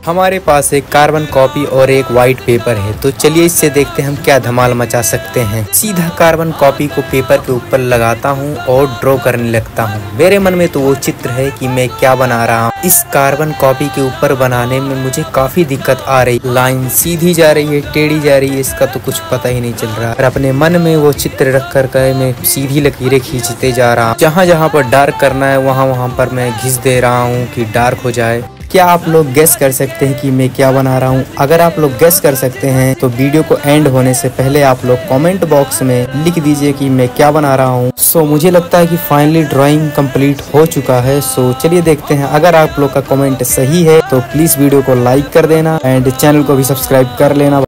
हमारे पास एक carbon copy और एक व्हाइट पेपर है, तो चलिए इससे देखते हैं हम क्या धमाल मचा सकते हैं। सीधा कार्बन कॉपी को पेपर के ऊपर लगाता हूँ और ड्रॉ करने लगता हूँ। मेरे मन में तो वो चित्र है कि मैं क्या बना रहा हूँ। इस कार्बन कॉपी के ऊपर बनाने में मुझे काफी दिक्कत आ रही। लाइन सीधी जा रही है, टेढ़ी जा रही है, इसका तो कुछ पता ही नहीं चल रहा। और अपने मन में वो चित्र रख कर मैं सीधी लकीरें खींचते जा रहा हूँ। जहाँ जहाँ पर डार्क करना है वहाँ पर मैं घिस दे रहा हूँ कि डार्क हो जाए। क्या आप लोग गेस कर सकते हैं कि मैं क्या बना रहा हूँ? अगर आप लोग गेस कर सकते हैं तो वीडियो को एंड होने से पहले आप लोग कमेंट बॉक्स में लिख दीजिए कि मैं क्या बना रहा हूँ। सो मुझे लगता है कि फाइनली ड्राइंग कंप्लीट हो चुका है। सो चलिए देखते हैं। अगर आप लोग का कमेंट सही है तो प्लीज वीडियो को लाइक कर देना एंड चैनल को भी सब्सक्राइब कर लेना।